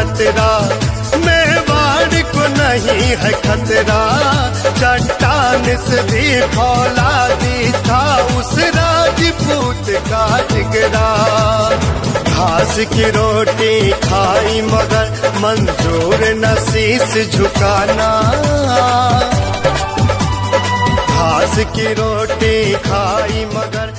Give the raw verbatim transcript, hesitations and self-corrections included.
खतरा, मेवाड़ को नहीं है खतरा। चट्टान से भी फौलादी था उस राजपूत का जिगरा। घास की रोटी खाई मगर मंजूर न शीश झुकाना। घास की रोटी खाई मगर